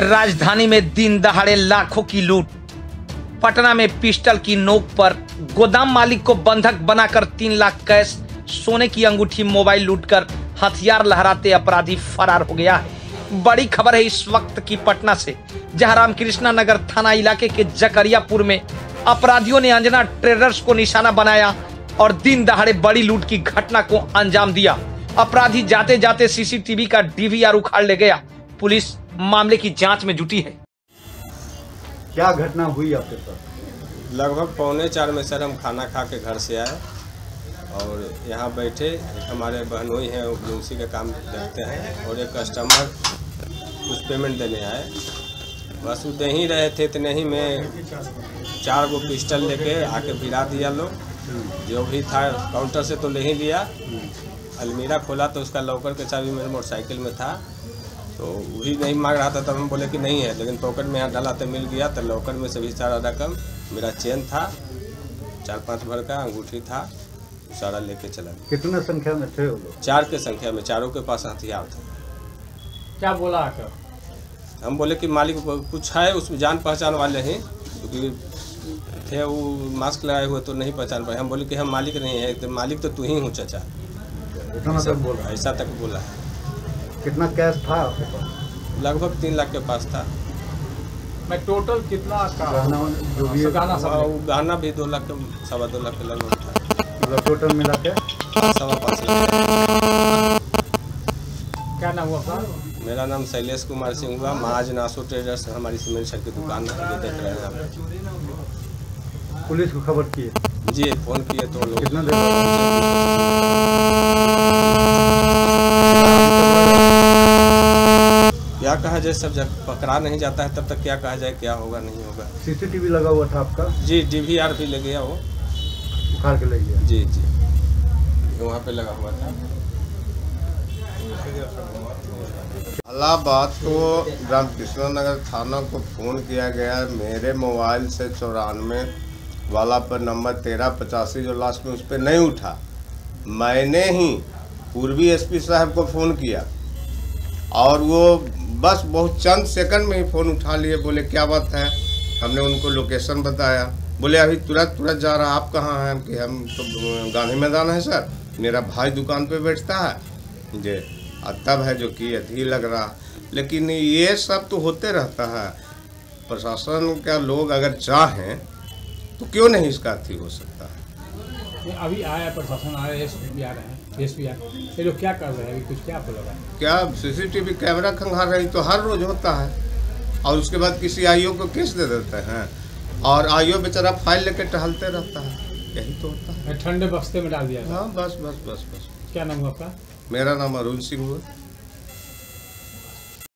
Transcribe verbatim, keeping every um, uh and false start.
राजधानी में दिन दहाड़े लाखों की लूट। पटना में पिस्टल की नोक पर गोदाम मालिक को बंधक बनाकर तीन लाख कैश, सोने की अंगूठी, मोबाइल लूटकर हथियार लहराते अपराधी फरार हो गया है। बड़ी खबर है इस वक्त की पटना से, जहां रामकृष्णा नगर थाना इलाके के जकरियापुर में अपराधियों ने अंजना ट्रेडर्स को निशाना बनाया और दिन दहाड़े बड़ी लूट की घटना को अंजाम दिया। अपराधी जाते जाते सीसीटीवी का डीवीआर उखाड़ ले गया। पुलिस मामले की जांच में जुटी है। क्या घटना हुई आपके साथ? लगभग पौने चार में सर हम खाना खा के घर से आए और यहाँ बैठे, हमारे बहनोई हैं उसी का काम करते हैं और एक कस्टमर कुछ पेमेंट देने आए। बस वो दे ही रहे थे इतने ही में चार गो पिस्टल लेके आके भिड़ा दिया लोग। जो भी था काउंटर से तो ले ही लिया। अलमीरा खोला तो उसका लॉकर के चाबी मेरे मोटरसाइकिल में था, तो वही नहीं मांग रहा था। तब हम बोले कि नहीं है, लेकिन पॉकेट में यहाँ डाला तो मिल गया। तो लॉकर में सभी सारा रकम, मेरा चेन था चार पाँच भर का, अंगूठी था, सारा लेके चला गया। कितने संख्या में थे वो लोग? चार के संख्या में, चारों के पास हथियार था। क्या बोला आकर? हम बोले कि मालिक कुछ है उसमें, जान पहचान वाले हैं, क्योंकि थे वो मास्क लगाए हुए तो नहीं पहचान पाए। हम बोले कि हम मालिक नहीं है, तो मालिक तो तू ही हूँ चाचा। इतना तक बोला? ऐसा तक बोला। कितना कैश था आपके पास? लगभग तीन लाख के पास था। मैं टोटल कितना का गहना जो भी है, गहना सब वो गहना भी दो लाख के, सवा दो लाख के लगभग था। मतलब टोटल मिला के सवा पाँच लाख। क्या नाम हुआ आपका? मेरा नाम शैलेश कुमार सिंह हुआ। महाज नासो ट्रेडर्स हमारी सीमेंट शर्ट की दुकान है, जो देख रहे हैं आप। पुलिस को खबर की? जी फोन किए तो लोग। कितना देर? क्या कहा जाए, सब जब पकड़ा नहीं जाता है तब तक क्या कहा जाए, क्या होगा नहीं होगा। सीसीटीवी लगा हुआ था आपका? जी डीवीआर भी ले गया, वो उखाड़ के ले गया। जी जी वहाँ पे लगा हुआ था। इलाहाबाद को रामकृष्ण नगर थाना को फ़ोन किया गया। मेरे मोबाइल से चौरानवे वाला पर नंबर तेरह पचासी जो लास्ट में, उस पर नहीं उठा। मैंने ही पूर्वी एसपी साहब को फ़ोन किया और वो बस बहुत चंद सेकंड में ही फ़ोन उठा लिए। बोले क्या बात है? हमने उनको लोकेशन बताया। बोले अभी तुरंत तुरंत जा रहा। आप कहाँ हैं? कि हम तो गांधी मैदान है सर, मेरा भाई दुकान पे बैठता है जी। तब है जो कि अभी लग रहा। लेकिन ये सब तो होते रहता है। प्रशासन का लोग अगर चाहें तो क्यों नहीं इसका अथी हो सकता है। अभी आया प्रशासन, आया, एसपी आ रहे हैं, एसपी आ रहे हैं, ये लोग क्या कर रहे हैं? अभी कुछ क्या आपको लगा? क्या सीसीटीवी कैमरा खंगाल रही तो हर रोज होता है और उसके बाद किसी आईओ को केस दे देते हैं और आईओ बेचारा फाइल लेके टहलते रहता है। यही तो होता है। ठंडे बस्ते में डाल दिया। हाँ बस बस बस बस। क्या नाम हुआ आपका? मेरा नाम अरुण सिंह हुआ।